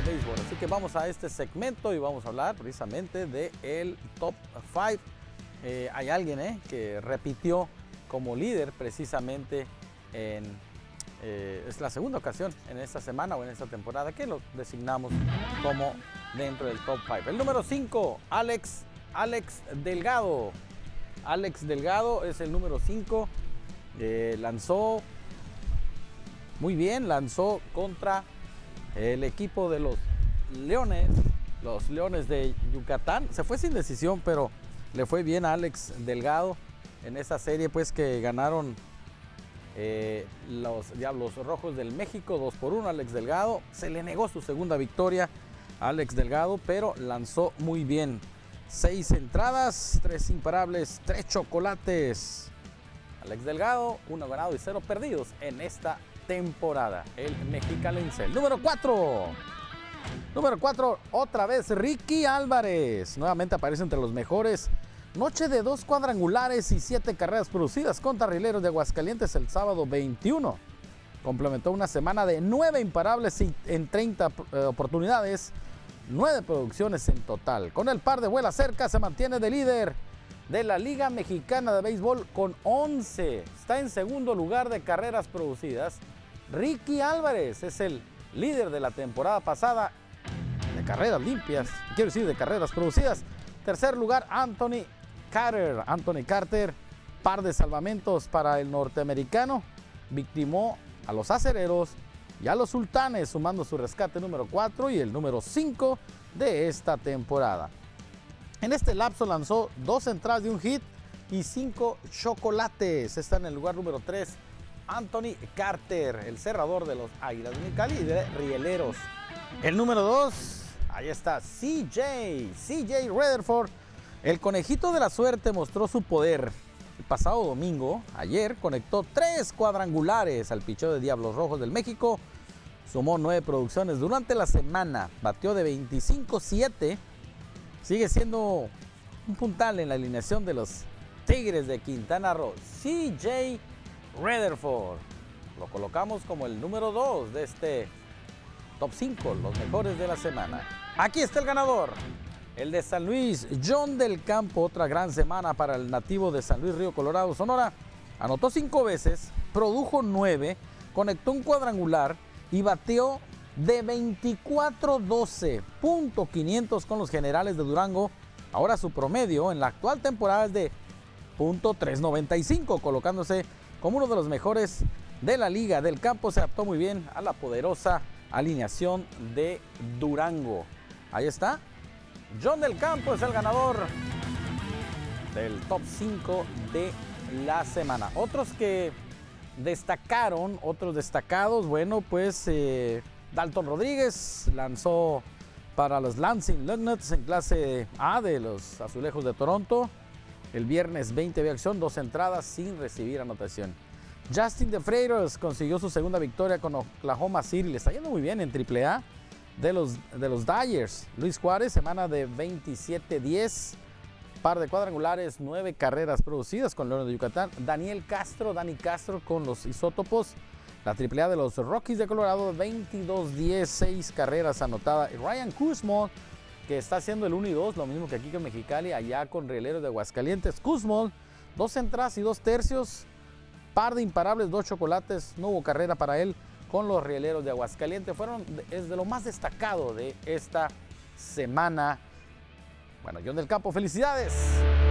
béisbol. Así que vamos a este segmento y vamos a hablar precisamente del Top 5. Hay alguien que repitió como líder precisamente es la segunda ocasión en esta semana o en esta temporada que lo designamos como dentro del Top 5. El número 5, Alex Delgado. Alex Delgado es el número 5. Lanzó muy bien, lanzó contra el equipo de los Leones de Yucatán. Se fue sin decisión, pero le fue bien a Alex Delgado en esa serie, pues que ganaron los Diablos Rojos del México 2-1. Alex Delgado se le negó su segunda victoria a Alex Delgado, pero lanzó muy bien. 6 entradas, 3 imparables, 3 chocolates. Alex Delgado, 1 ganado y 0 perdidos en esta temporada. El mexicalense. El número 4. Número 4, otra vez Ricky Álvarez. Nuevamente aparece entre los mejores. Noche de 2 cuadrangulares y 7 carreras producidas contra Rieleros de Aguascalientes el sábado 21. Complementó una semana de 9 imparables y en 30 oportunidades, 9 producciones en total. Con el par de vuela cerca se mantiene de líder de la Liga Mexicana de Béisbol con 11. Está en segundo lugar de carreras producidas. Ricky Álvarez es el líder de la temporada pasada de carreras limpias, quiero decir de carreras producidas. Tercer lugar, Anthony Carter, par de salvamentos para el norteamericano. Victimó a los Acereros y a los Sultanes, sumando su rescate número 4 y el número 5 de esta temporada. En este lapso lanzó 2 entradas de un hit y 5 chocolates. Está en el lugar número 3, Anthony Carter, el cerrador de los Águilas de Mexicali y de Rieleros. El número 2, ahí está CJ Rutherford. El conejito de la suerte mostró su poder. El pasado domingo, ayer, conectó 3 cuadrangulares al picheo de Diablos Rojos del México. Sumó 9 producciones durante la semana. Batió de 25-7. Sigue siendo un puntal en la alineación de los Tigres de Quintana Roo. CJ Rutherford. Lo colocamos como el número 2 de este Top 5, los mejores de la semana. Aquí está el ganador. El de San Luis, John del Campo. Otra gran semana para el nativo de San Luis Río Colorado, Sonora. Anotó 5 veces, produjo 9, conectó un cuadrangular y bateó de 24-12, .500 con los Generales de Durango. Ahora su promedio en la actual temporada es de .395, colocándose como uno de los mejores de la liga. Del Campo se adaptó muy bien a la poderosa alineación de Durango. Ahí está. John del Campo es el ganador del Top 5 de la semana. Otros que destacaron, otros destacados, bueno, pues Dalton Rodríguez lanzó para los Lansing Lugnuts en clase A de los Azulejos de Toronto. El viernes 20 de acción, 2 entradas sin recibir anotación. Justin De Freitas consiguió su segunda victoria con Oklahoma City. Le está yendo muy bien en AAA de los Dyers. Luis Juárez, semana de 27-10. Par de cuadrangulares, 9 carreras producidas con Leones de Yucatán. Dani Castro con los Isótopos. La AAA de los Rockies de Colorado, 22-10, 6 carreras anotadas. Y Ryan Kuzmol, que está haciendo el 1 y 2, lo mismo que aquí con Mexicali, allá con Rieleros de Aguascalientes. Kuzmol, 2 entradas y 2 tercios. Par de imparables, 2 chocolates. No hubo carrera para él con los Rieleros de Aguascalientes. Es de lo más destacado de esta semana. Bueno, John del Campo, felicidades.